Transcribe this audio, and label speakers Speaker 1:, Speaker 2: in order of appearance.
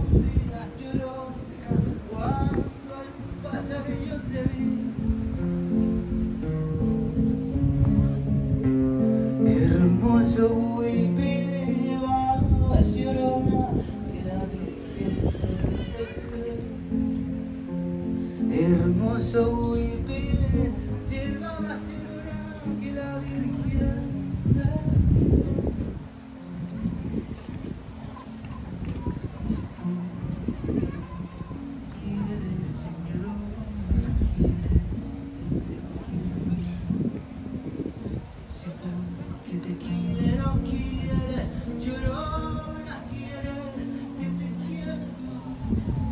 Speaker 1: días lloró cuando al pasar yo te vi. Hermoso huipil llevaba Llorona que la Virgen. Hermoso huipil llevaba Llorona que la Virgen. Que te quiero, quieres, Llorona, quieres, que te quiero.